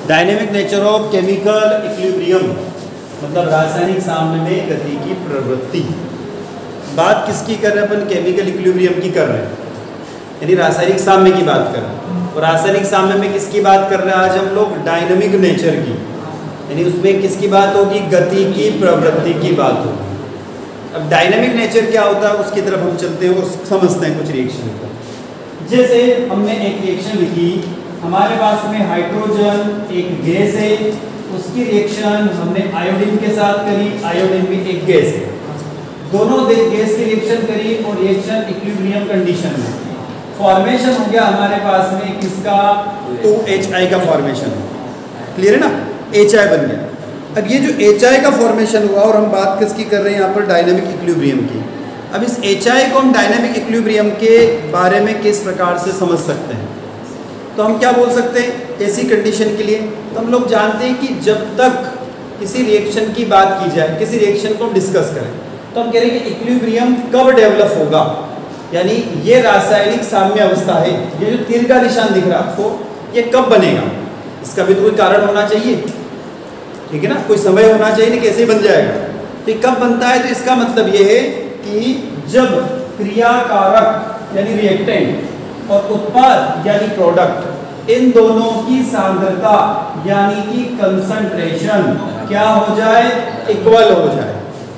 Dynamic nature of chemical equilibrium मतलब रासायनिक साम्य में गति की प्रवृत्ति। बात किसकी कर रहे हैं अपन? केमिकल इक्विलिब्रियम की कर रहे हैं, यानी रासायनिक साम्य की बात कर रहे हैं। और रासायनिक साम्य में किसकी बात कर रहे हैं आज हम लोग? डायनेमिक नेचर की, यानी उसमें किसकी बात होगी? गति की प्रवृत्ति की बात होगी। अब डायनेमिक नेचर क्या होता है उसकी तरफ हम चलते हैं और समझते हैं कुछ रिएक्शन को। जैसे हमने एक रिएक्शन लिखी, हमारे पास में हाइड्रोजन एक गैस है, उसकी रिएक्शन हमने आयोडीन के साथ करी, आयोडीन भी एक गैस है, दोनों गैस की रिएक्शन करी और रिएक्शन इक्विलिब्रियम कंडीशन में फॉर्मेशन हो गया हमारे पास में किसका? 2HI का फॉर्मेशन। क्लियर है ना? HI बन गया। अब ये जो HI का फॉर्मेशन हुआ और हम बात किसकी कर रहे हैं यहाँ पर? डायनेमिक इक्विलिब्रियम की। अब इस HI को हम डायनेमिक इक्विलिब्रियम के बारे में किस प्रकार से समझ सकते हैं? तो हम क्या बोल सकते हैं ऐसी कंडीशन के लिए? तो हम लोग जानते हैं कि जब तक किसी रिएक्शन की बात की जाए, किसी रिएक्शन को हम डिस्कस करें, तो हम कह रहे हैं कि इक्विलिब्रियम कब डेवलप होगा, यानी ये रासायनिक साम्य अवस्था है, ये जो तीर का निशान दिख रहा है आपको, ये कब बनेगा? इसका भी तो कोई कारण होना चाहिए, ठीक है ना? कोई समय होना चाहिए, नहीं कैसे बन जाएगा? तो ये कब बनता है? तो इसका मतलब ये है कि जब क्रियाकारक यानी रिएक्टेंट और उत्पाद यानी प्रोडक्ट, इन दोनों की सांद्रता यानी कि कंसंट्रेशन क्या हो जाए? इक्वल हो जाए।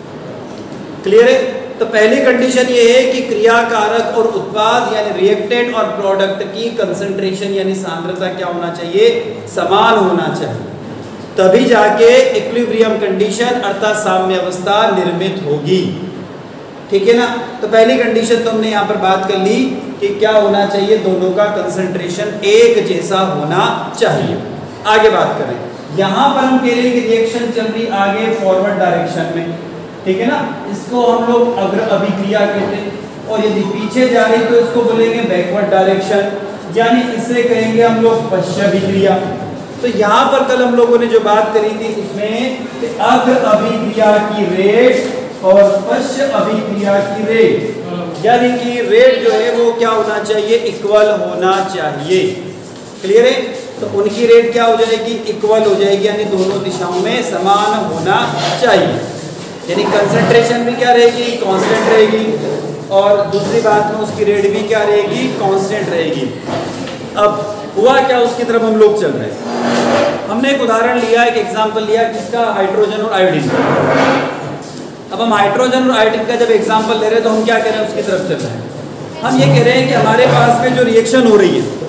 क्लियर है? तो पहली कंडीशन ये है कि क्रियाकारक और उत्पाद यानी रिएक्टेंट और प्रोडक्ट की कंसंट्रेशन यानी सांद्रता क्या होना चाहिए? समान होना चाहिए, तभी जाके इक्विलिब्रियम कंडीशन अर्थात साम्य अवस्था निर्मित होगी। ठीक है ना? तो पहली कंडीशन तो हमने यहाँ पर बात कर ली कि क्या होना चाहिए? दोनों का कंसंट्रेशन एक जैसा होना चाहिए। आगे बात करें, यहाँ पर हम कह रहे हैं कि रिएक्शन चल रही आगे फॉरवर्ड डायरेक्शन में, ठीक है ना? इसको हम लोग अग्र अभिक्रिया कहते हैं, और यदि पीछे जा रही तो इसको बोलेंगे बैकवर्ड डायरेक्शन, यानी इसे कहेंगे हम लोग पश्च अभिक्रिया। तो यहाँ पर कल हम लोगों ने जो बात करी थी उसमें अग्र अभिक्रिया की रेट और पश्च अभिक्रिया की रेट, यानी कि रेट जो है वो क्या होना चाहिए? इक्वल होना चाहिए। क्लियर है? तो उनकी रेट क्या हो जाएगी? इक्वल हो जाएगी, यानी दोनों दिशाओं में समान होना चाहिए, यानी कंसंट्रेशन भी क्या रहेगी? कांस्टेंट रहेगी, और दूसरी बात में उसकी रेट भी क्या रहेगी? कांस्टेंट रहेगी। अब हुआ क्या, उसकी तरफ हम लोग चल रहे हैं। हमने एक उदाहरण लिया, एक एग्जांपल लिया किसका? हाइड्रोजन और आयोडीन का। अब हम हाइड्रोजन और आयोडीन का जब एग्जांपल ले रहे हैं तो हम क्या कह रहे हैं? उसकी तरफ चल रहे हैं। हम ये कह रहे हैं कि हमारे पास में जो रिएक्शन हो रही है,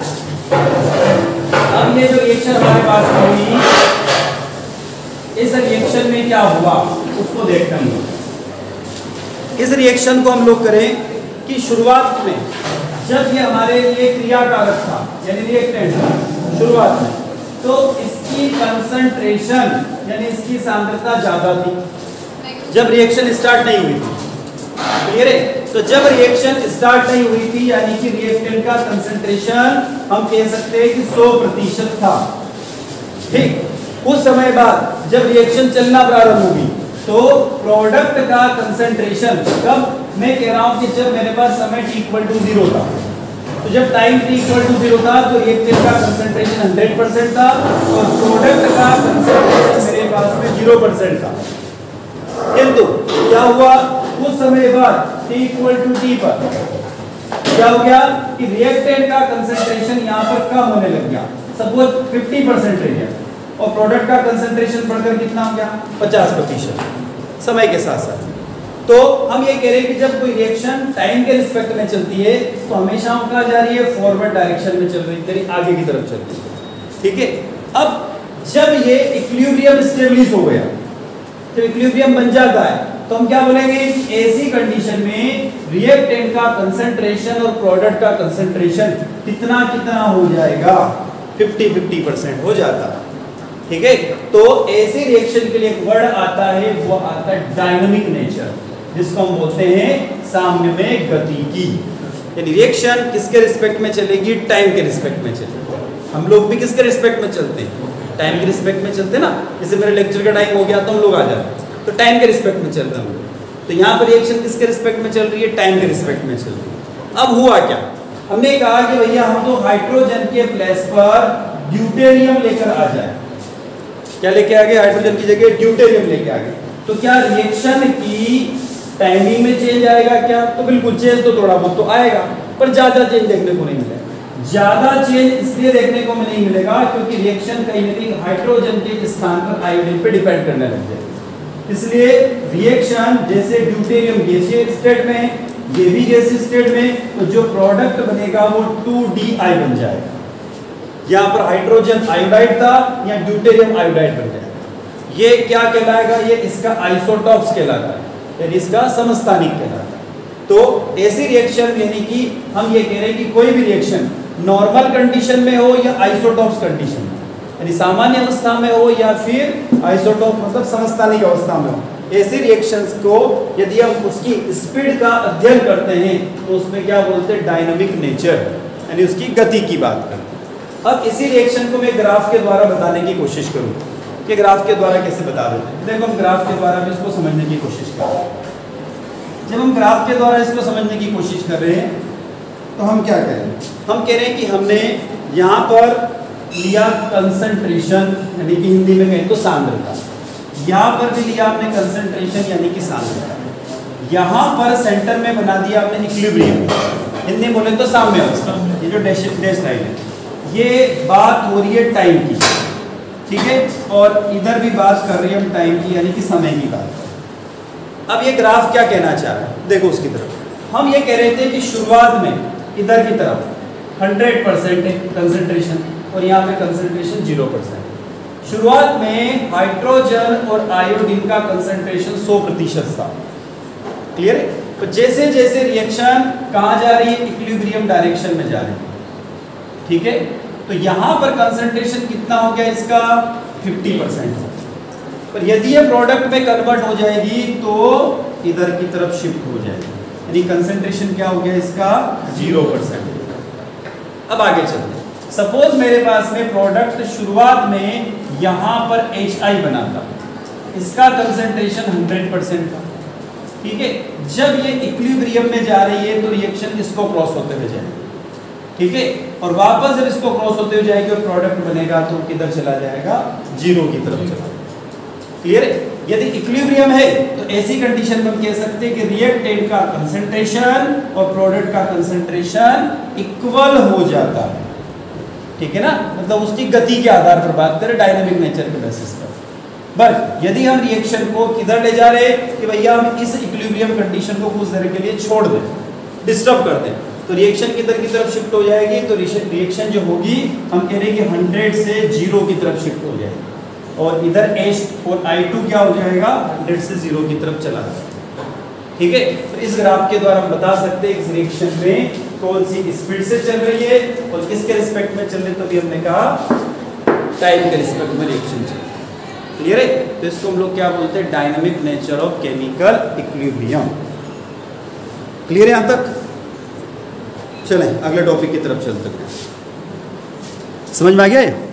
हम ये जो रिएक्शन हमारे पास हो रही है, इस रिएक्शन में क्या हुआ उसको देखते हैं। इस रिएक्शन को हम लोग करें कि शुरुआत में जब ये हमारे लिए क्रियाकारक था यानी रिएक्टेंट था शुरुआत में, तो इसकी कंसंट्रेशन यानी इसकी सांद्रता ज्यादा थी जब रिएक्शन स्टार्ट नहीं हुई थी। क्लियर है? तो जब रिएक्शन स्टार्ट नहीं हुई थी यानी कि रिएक्टेंट का कंसंट्रेशन हम कह सकते हैं कि 100% था। ठीक, कुछ समय बाद जब रिएक्शन चलना प्रारंभ होगी तो प्रोडक्ट का कंसंट्रेशन, कब मैं कह रहा हूं कि जब मेरे पास समय t=0 था, तो जब टाइम t=0 था तो रिएक्टेंट का कंसंट्रेशन 100% था और प्रोडक्ट का कंसंट्रेशन मेरे पास में 0% था। किंतु क्या हुआ? कुछ समय बाद t=t पर क्या हो गया कि रिएक्टेंट का कंसंट्रेशन यहाँ पर कम होने लग गया, सपोज 50% रह गया, और प्रोडक्ट का कंसंट्रेशन बढ़कर कितना हो गया? 50% समय के साथ साथ। तो हम ये कह रहे हैं कि जब कोई रिएक्शन टाइम के रिस्पेक्ट में चलती है तो हमेशा हम कहाँ जा रही है? फॉरवर्ड डायरेक्शन में चल रही है, आगे की तरफ चल रही है। ठीक है? अब जब ये इक्विलिब्रियम स्टेबलिश हो गया, तो इक्विलिब्रियम बन जाता है, तो हम क्या बोलेंगे? ऐसी कंडीशन में रिएक्टेंट का कंसंट्रेशन और प्रोडक्ट का कंसंट्रेशन कितना कितना हो जाएगा? 50-50% हो जाता है। ठीक है? तो ऐसी रिएक्शन के लिए एक वर्ड आता है, वो आता है डायनामिक नेचर, जिसको हम बोलते हैं साम्य में गति की। यानी रिएक्शन किसके रिस्पेक्ट में चलेगी? टाइम के रिस्पेक्ट में चलेगी। हम लोग भी किसके रिस्पेक्ट में चलते हैं? टाइम के रिस्पेक्ट में चलते हैं ना। जैसे मेरे लेक्चर का टाइम हो गया तो हम लोग आ जाते, तो टाइम के रिस्पेक्ट में चलते हैं हम लोग। तो यहाँ पर रिएक्शन किसके रिस्पेक्ट में चल रही है? टाइम के रिस्पेक्ट में चल रही है। अब हुआ क्या? हमने कहा कि भैया हम तो हाइड्रोजन के प्लेस पर ड्यूटेरियम लेकर आ जाए, क्या लेके आ गए, हाइड्रोजन की जगह ड्यूटेरियम लेके आ गए। तो क्या रिएक्शन की टाइमिंग में चेंज आएगा क्या? तो बिल्कुल चेंज तो थोड़ा बहुत तो आएगा, पर ज्यादा चेंज देखने को नहीं मिलेगा। ज्यादा चेंज इसलिए देखने को नहीं मिलेगा क्योंकि रिएक्शन कहीं ना कहीं हाइड्रोजन के स्थान पर आयोडीन पे डिपेंड करने लग जाएगी। इसलिए रिएक्शन जैसे ड्यूटेरियम गैसीय स्टेट में, ये भी गैसीय स्टेट में, तो जो प्रोडक्ट बनेगा वो 2DI बन जाएगा। यहाँ पर हाइड्रोजन आयोडाइड था, या ड्यूटेरियम आयोडाइड बन जाएगा। ये क्या कहलाएगा, ये इसका आइसोटॉप्स कहलाता है, यानी इसका समस्थानिक कहलाता है। तो ऐसी रिएक्शन यानी कि हम ये कह रहे हैं कि कोई भी रिएक्शन नॉर्मल कंडीशन में हो या आइसोटॉप्स कंडीशन में, यानी सामान्य अवस्था में हो या फिर आइसोटॉप मतलब समस्थानिक अवस्था में हो, ऐसी रिएक्शंस को यदि हम उसकी स्पीड का अध्ययन करते हैं तो उसमें क्या बोलते हैं, डायनामिक नेचर, यानी उसकी गति की बात करते हैं। अब इसी रिएक्शन को मैं ग्राफ के द्वारा बताने की कोशिश करूँ कि ग्राफ के द्वारा कैसे बता देते हैं। देखो हम ग्राफ के द्वारा भी इसको समझने की कोशिश कर रहे हैं। जब हम ग्राफ के द्वारा इसको समझने की कोशिश कर रहे हैं तो हम क्या कह रहे हैं, हम कह रहे हैं कि हमने यहाँ पर लिया कंसंट्रेशन, यानी कि हिंदी में कहें तो सांद्रता, यहाँ पर भी लिया हमने कंसंट्रेशन यानी कि सांद्रता, यहाँ पर सेंटर में बना दिया हमने इक्विलिब्रियम, हिंदी में बोले तो साम्य अवस्था, ये जो डैश लाइन है, ये बात हो रही है टाइम की, ठीक है, और इधर भी बात कर रही है हम टाइम की यानी कि समय की बात। अब ये ग्राफ क्या कहना चाह रहा है, देखो उसकी तरफ हम ये कह रहे थे कि शुरुआत में इधर की तरफ 100% है कंसंट्रेशन और यहाँ पे कंसंट्रेशन 0%। शुरुआत में हाइड्रोजन और आयोडीन का कंसंट्रेशन 100% था, क्लियर है। तो जैसे जैसे रिएक्शन कहाँ जा रही है, इक्विलिब्रियम डायरेक्शन में जा रही है, ठीक है। तो यहाँ पर कंसंट्रेशन कितना हो गया इसका, 50%। पर यदि ये प्रोडक्ट में कन्वर्ट हो जाएगी तो इधर की तरफ शिफ्ट हो जाएगी, यानी कंसंट्रेशन क्या हो गया इसका, 0%। अब आगे चलते हैं। सपोज मेरे पास में प्रोडक्ट शुरुआत में यहाँ पर HI बना था, इसका कंसंट्रेशन 100% था, ठीक है। जब ये इक्विलिब्रियम में जा रही है तो रिएक्शन इसको क्रॉस होते हुए जाएगी, ठीक है, और वापस जब इसको क्रॉस होते हुए जाएगी और प्रोडक्ट बनेगा तो किधर चला जाएगा, 0 की तरफ चला जाएगा, क्लियर है। यदि इक्विलिब्रियम है तो ऐसी कंडीशन में हम कह सकते हैं कि रिएक्टेंट का कंसंट्रेशन और प्रोडक्ट का कंसंट्रेशन इक्वल हो जाता है, ठीक है ना, मतलब उसकी गति के आधार पर बात करें, डायनामिक नेचर के बेसिस पर। बट यदि हम रिएक्शन को किधर ले जा रहे हैं कि भैया हम इस इक्विलिब्रियम कंडीशन को कुछ देर के लिए छोड़ दें, डिस्टर्ब कर दें, तो रिएक्शन किधर की तरफ शिफ्ट हो जाएगी, तो रिएक्शन जो होगी हम कह रहे हैं कि 100 से 0 की तरफ शिफ्ट हो जाएगी, और इधर H और I2 क्या हो जाएगा, 100 से 0 की तरफ चला जाएगा, ठीक है। तो इस ग्राफ के द्वारा हम बता सकते हैं इस रिएक्शन में कौन सी स्पीड से चल रही है और किसके रिस्पेक्ट में चल रही है, तो भी हमने कहा टाइम के रिस्पेक्ट में रिएक्शन चल रही है, क्लियर है। तो इसको हम लोग क्या बोलते हैं, dynamic nature of chemical equilibrium, clear है यहाँ तक। चलें अगले टॉपिक की तरफ चलते हैं, समझ में आ गया है।